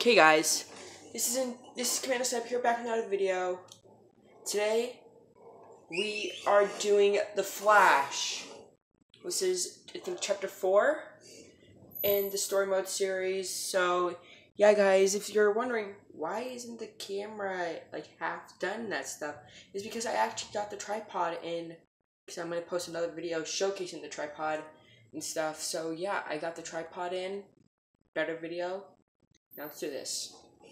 Okay guys, this is Commander Sniper here, back with another video. Today we are doing The Flash. This is, I think, chapter 4 in the story mode series. So yeah guys, if you're wondering why isn't the camera like half done and that stuff, it's because I actually got the tripod in, because I'm going to post another video showcasing the tripod and stuff. So yeah, I got the tripod in, better video. Now let's do this.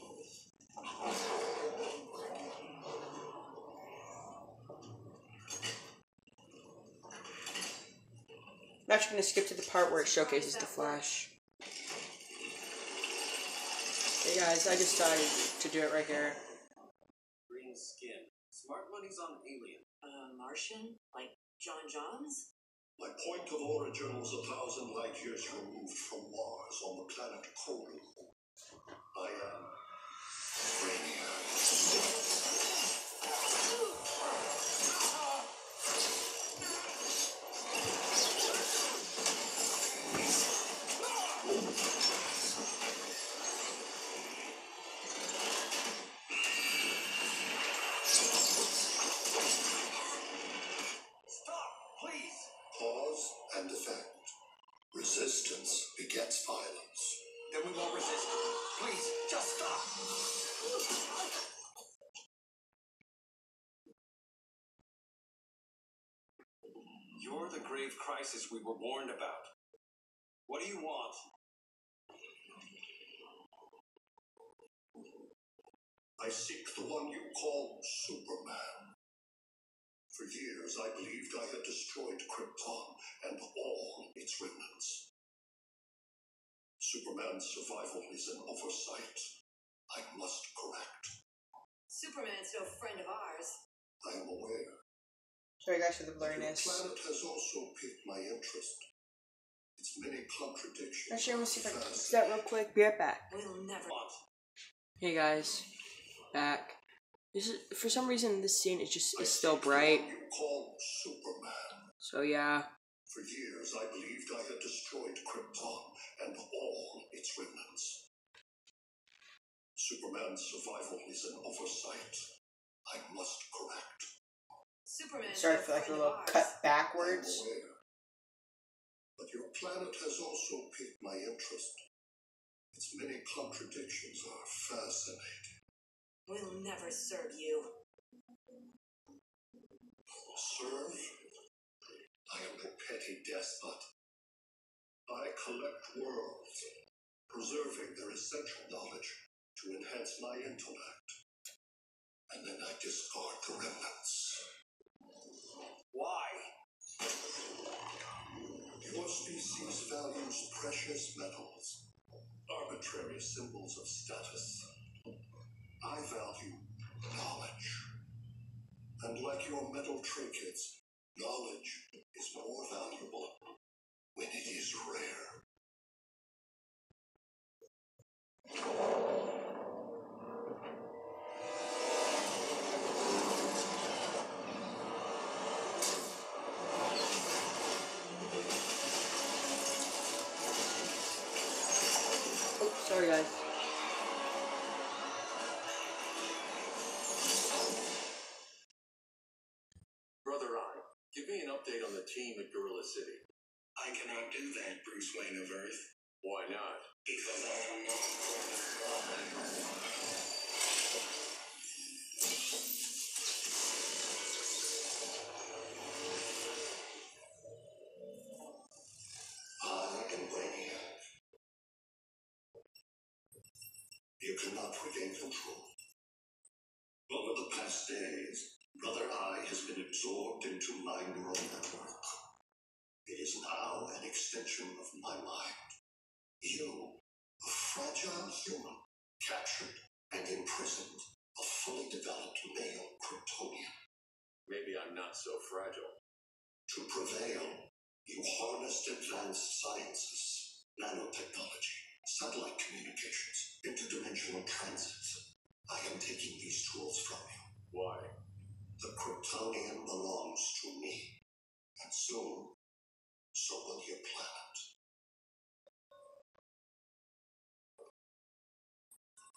I'm actually going to skip to the part where it showcases the Flash. Hey guys, I decided to do it right here. Green skin. Smart money's on alien. Martian? Like Johns? My point of origin was 1,000 light years removed from Mars on the planet Koru. I am Brainiac. Pause and defend. Resistance begets violence. Then we won't resist. Please, just stop. You're the grave crisis we were warned about. What do you want? I seek the one you call Superman. For years, I believed I had destroyed Krypton and all its remnants. Superman's survival is an oversight I must correct. Superman's no friend of ours. I am aware. Sorry guys for the But your blurriness. planet has also piqued my interest. Its many contradictions. Actually, I'm going to see if I can fix that real quick. Be right back. We'll never. Hey guys, back. This is, for some reason, this scene is still bright. You call Superman. So yeah. For years, I believed I had destroyed Krypton and all its remnants. Superman's survival is an oversight I must correct. Superman's Sorry no for like a friend little of ours. cut I'm backwards. aware. But your planet has also piqued my interest. Its many contradictions are fascinating. We'll never serve you. Serve? I am no petty despot. I collect worlds, preserving their essential knowledge to enhance my intellect. And then I discard the remnants. Why? Your species values precious metals, arbitrary symbols of status. I value knowledge. And like your metal trinkets, knowledge is more valuable when it is rare. Oh, sorry guys. Brother Eye, give me an update on the team at Gorilla City. I cannot do that, Bruce Wayne of Earth. Why not? Because I am not part of I am Brainiac. You cannot regain control. Over the past days, Brother Eye has been absorbed into my neural network. It is now an extension of my mind. You, a fragile human, captured and imprisoned a fully developed male Kryptonian. Maybe I'm not so fragile. To prevail, you harnessed advanced sciences, nanotechnology, satellite communications, interdimensional transits. I am taking these tools from you. Why? The Kryptonian belongs to me, and soon, so will your planet.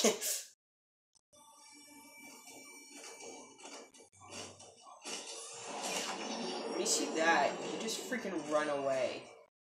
When you see that, you just freaking run away.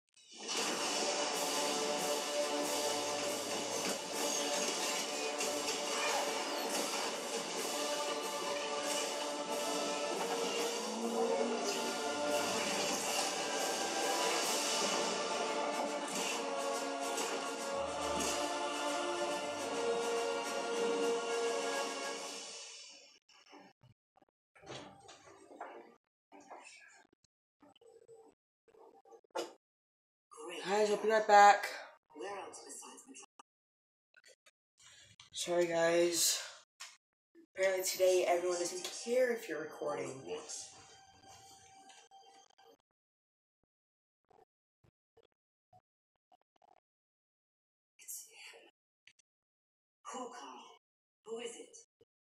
Guys, I'll be right back. Where else besides Metropolis? Sorry, guys. Apparently today everyone doesn't care if you're recording. It's him. Who, Carl? Who is it?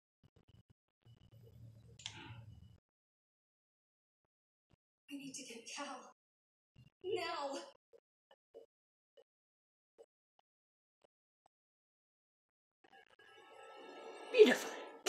We need to get Cal. Now! Beautiful.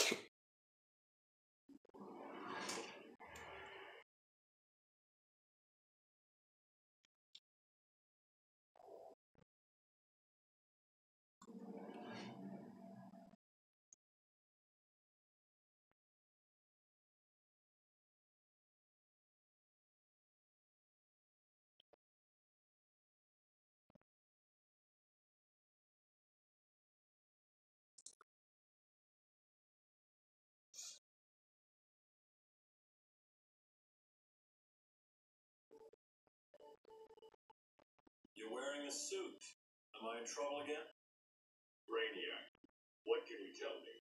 You're wearing a suit. Am I in trouble again? Brainiac, what can you tell me?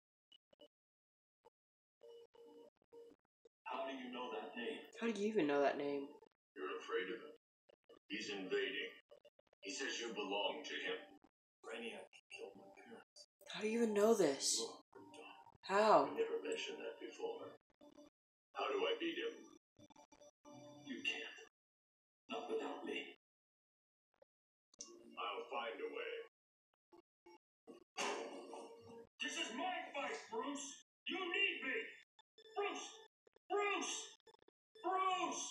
How do you know that name? How do you even know that name? You're afraid of him. He's invading. He says you belong to him. Brainiac killed my parents. How do you even know this? Look, we're done. How? I never mentioned that before. How do I beat him? You can't. Not without me. I'll find a way. This is my fight, Bruce! You need me! Bruce! Bruce! Bruce!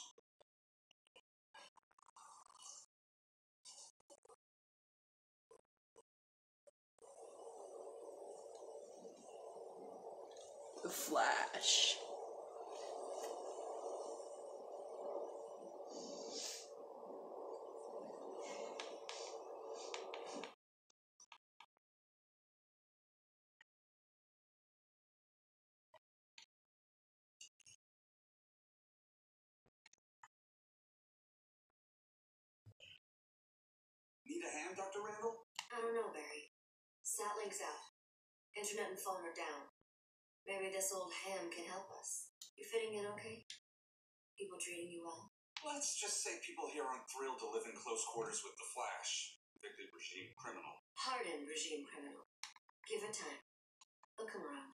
The Flash. Need a hand, Dr. Randall? I don't know, Barry. Satlink's out. Internet and phone are down. Maybe this old ham can help us. You fitting in okay? People treating you well? Let's just say people here aren't thrilled to live in close quarters with the Flash. Convicted regime criminal. Hardened regime criminal. Give it time. They'll come around.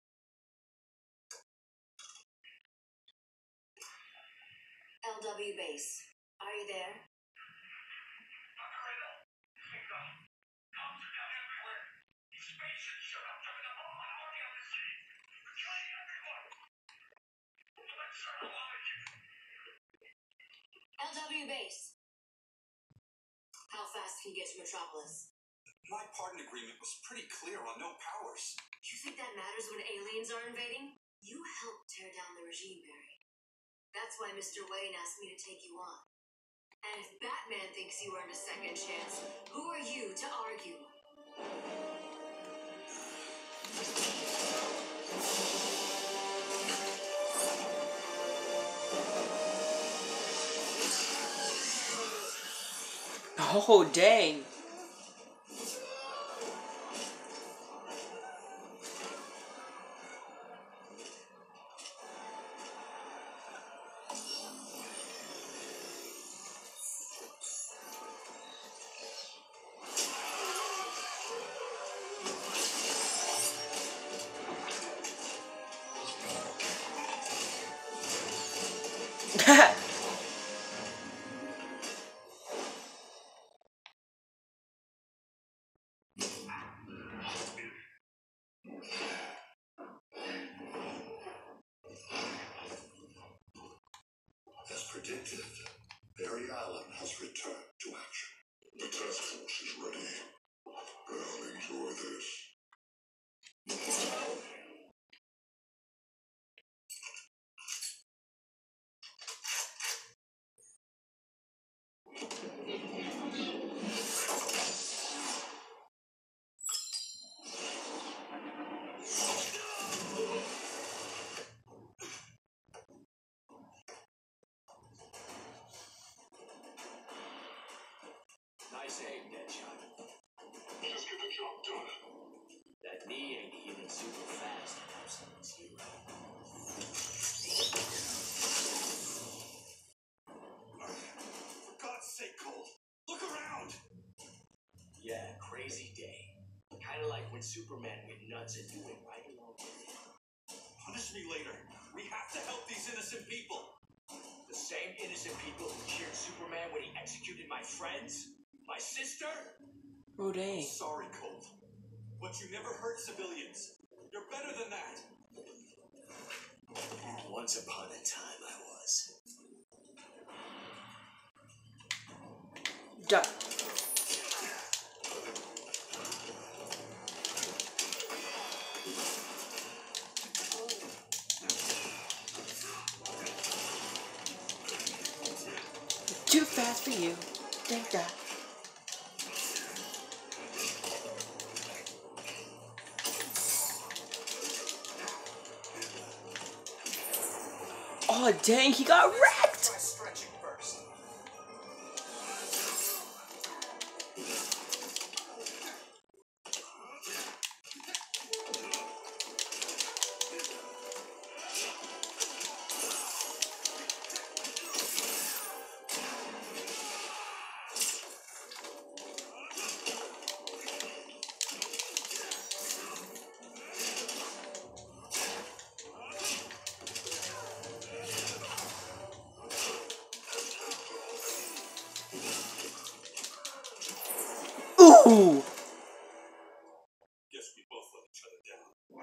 LW base. Are you there? LW base. How fast can you get to Metropolis? My pardon agreement was pretty clear on no powers. You think that matters when aliens are invading? You helped tear down the regime, Barry. That's why Mr. Wayne asked me to take you on. And if Batman thinks you earned a second chance, who are you to argue? Oh, dang. predicted, Barry Allen has returned to action. The task force is ready. I'll enjoy this. Nice aim, Deadshot. Just get the job done. That knee ain't healing super fast, Absalom's hero. For God's sake, Colt, look around! Yeah, crazy day. Kinda like when Superman went nuts and you went right along with him. Punish me later. We have to help these innocent people. The same innocent people who cheered Superman when he executed my friends? My sister? Oh dang. Sorry, Colt. But you never hurt civilians. You're better than that. Once upon a time, I was. Duh. Too fast for you. Thank God. Oh dang, he got wrecked! Try stretching first. Ooh! Guess we both let each other down.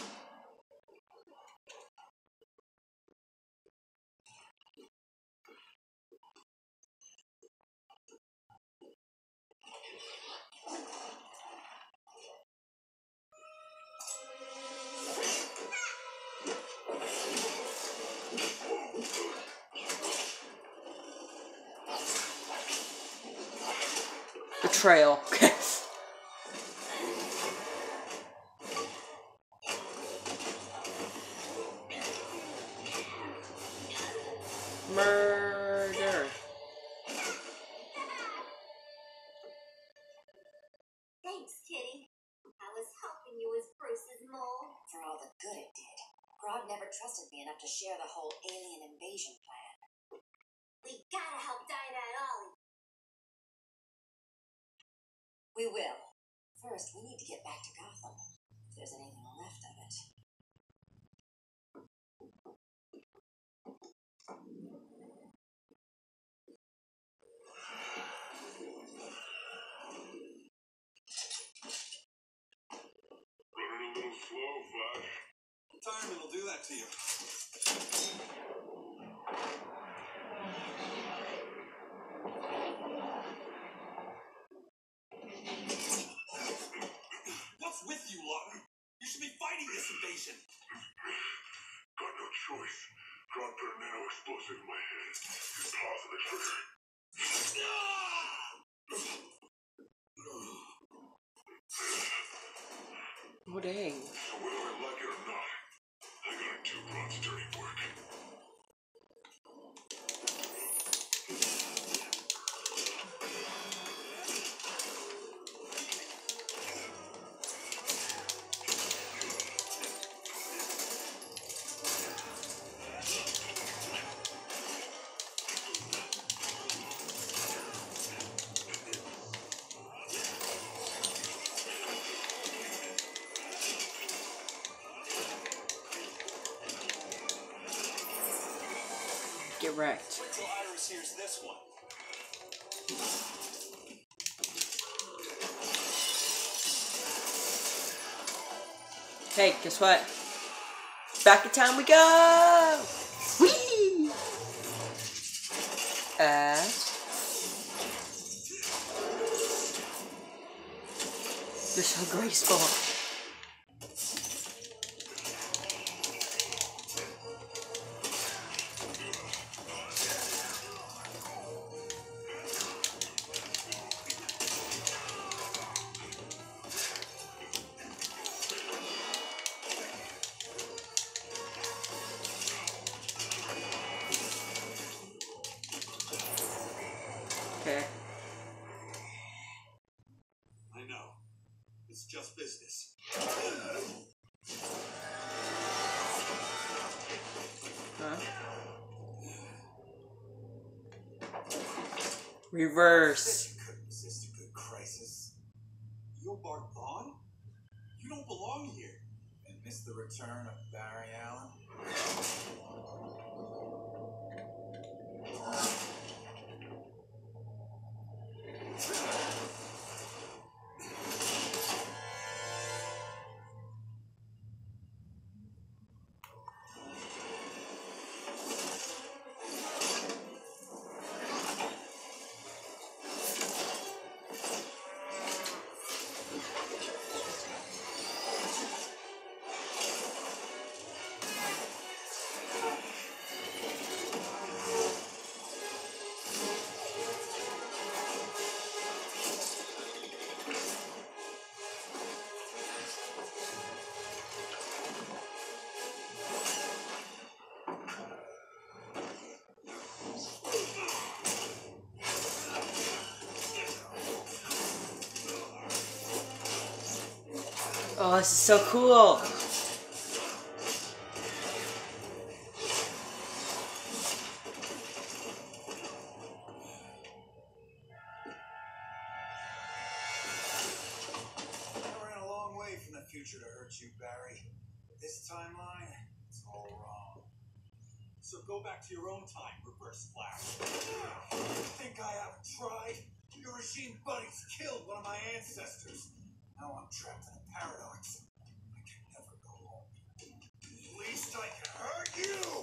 Betrayal. Murder. Thanks, Kitty. I was helping you as Bruce's mole. For all the good it did. Grodd never trusted me enough to share the whole alien invasion plan. We gotta help Dinah and Ollie. We will. First, we need to get back to Gotham. If there's anything left of it. Running a little slow, Flash. Retirement will do that to you. What's with you, Lawton? You should be fighting this invasion. Got no choice. Grodd put a nano explosive in my head. Just pause the trigger. Oh dang. So whether I like it or not, I gotta do Grodd's dirty work. Get wrecked. Wait till Iris hears this one. Hey, guess what? Back in town we go! Whee! They're so graceful. Okay. I know. It's just business. Huh? Reverse. You couldn't resist a good crisis. You're Bart Vaughn? You don't belong here. And miss the return of Barry Allen? Oh, this is so cool. I ran a long way from the future to hurt you, Barry. This timeline, it's all wrong. So go back to your own time, Reverse Flash. You think I haven't tried? Your regime buddies killed one of my ancestors. Now I'm trapped in a paradox. I can never go home. At least I can hurt you!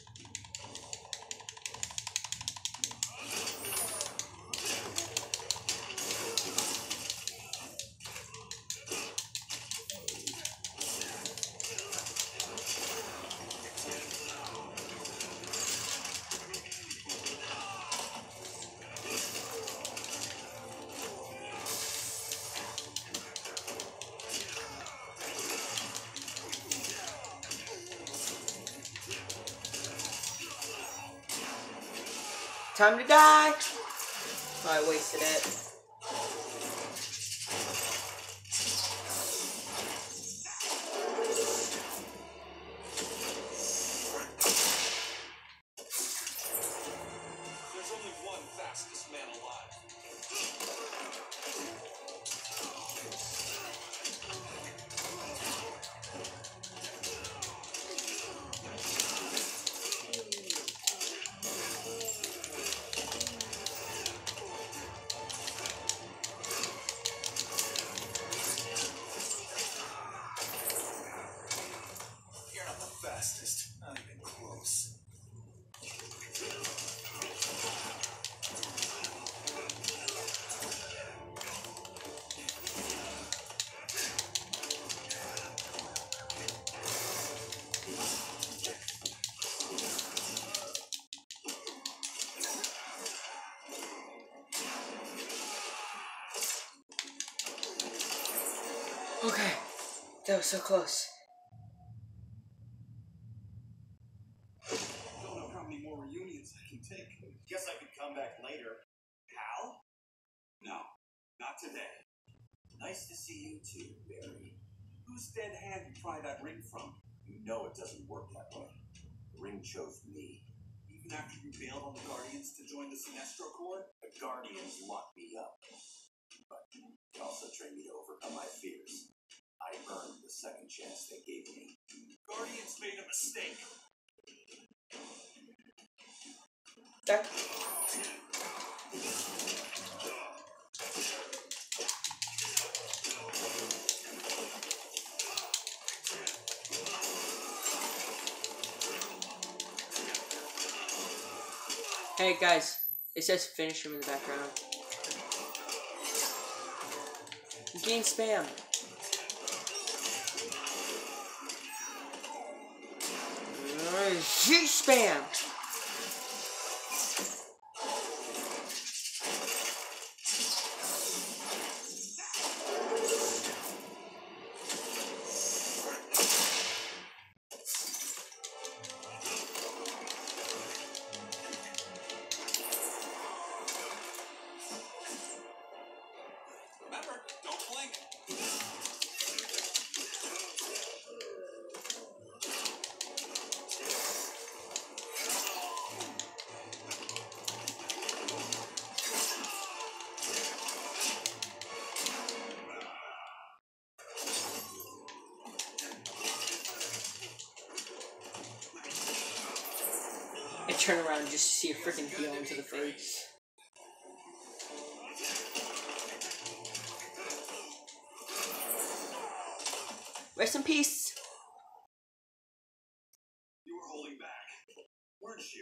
Time to die. Oh, I wasted it. There's only one fastest man alive. You're not the fastest. Not even close. Okay. That was so close. Don't know how many more reunions I can take. Guess I could come back later. Hal? No, not today. Nice to see you too, Barry. Whose dead hand you pry that ring from? You know it doesn't work that way. The ring chose me. Even after you bailed on the Guardians to join the Sinestro Corps, the Guardians locked me up. But they also trained me to overcome my fears. I earned the second chance they gave me. Guardians made a mistake. That. Hey guys, It says finish him in the background. You gain spam. Shoot spam. Remember, don't blink. I turn around just to see a freaking heel into the face. Rest in peace. You were holding back, weren't you?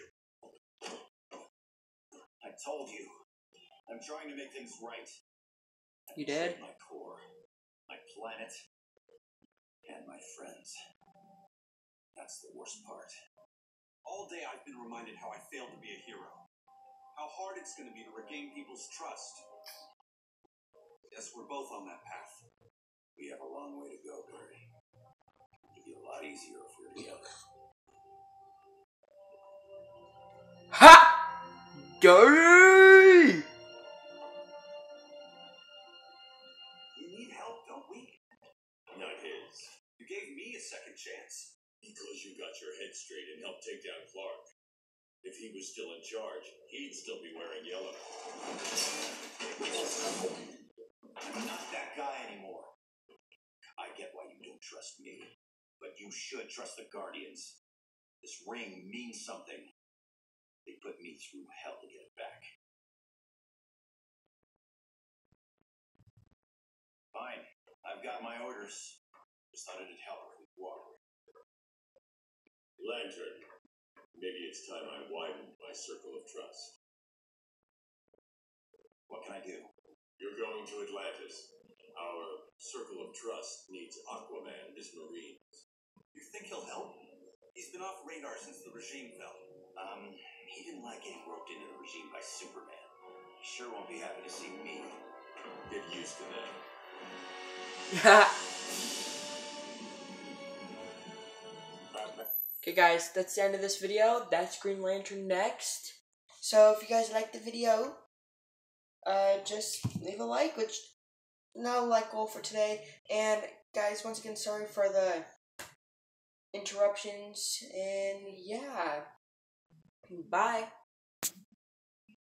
I told you. I'm trying to make things right. You did? My core, my planet, and my friends. That's the worst part. All day I've been reminded how I failed to be a hero. How hard it's going to be to regain people's trust. Yes, we're both on that path. We have a long way to go, Barry. It'll be a lot easier if we're together. Ha! Dirty! We need help, don't we? Not his. You gave me a second chance. Because you got your head straight and helped take down Clark. If he was still in charge, he'd still be wearing yellow. I'm not that guy anymore. I get why you don't trust me, but you should trust the Guardians. This ring means something. They put me through hell to get it back. Fine. I've got my orders. Just thought it'd help if we cooperate. Lantern. Maybe it's time I widened my circle of trust. What can I do? You're going to Atlantis. Our circle of trust needs Aquaman as Marines. You think he'll help? He's been off radar since the regime fell. He didn't like getting roped into the regime by Superman. He sure won't be happy to see me. Get used to that. Okay guys, that's the end of this video. That's Green Lantern next. So if you guys liked the video, just leave a like, which no like goal for today. And guys, once again, sorry for the interruptions. And yeah, bye.